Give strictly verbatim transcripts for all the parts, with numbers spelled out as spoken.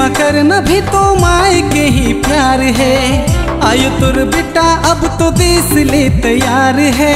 सेवा करना भी तो माए के ही प्यार है। आयो तुर बेटा अब तो देश ले तैयार है।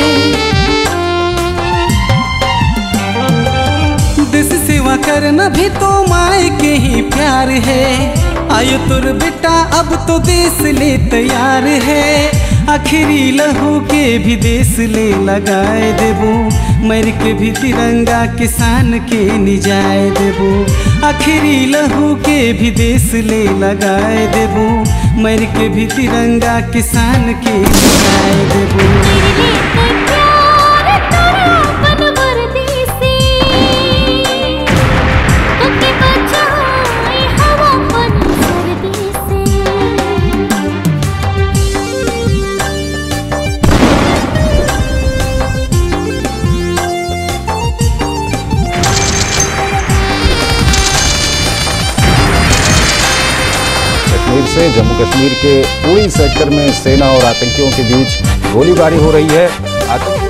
देश सेवा करना भी तो माए के ही प्यार है। आयो तुर बेटा अब तो देश ले तैयार है। आखिरी लहू के भी देश ले लगाए देबो, मर के भी तिरंगा किसान के निजाए देबो। आखिरी लहू के भी देश ले लगाए देबो, मर के भी तिरंगा किसान के निजाए देबो। कश्मीर से जम्मू कश्मीर के उड़ी सेक्टर में सेना और आतंकियों के बीच गोलीबारी हो रही है। आतंक...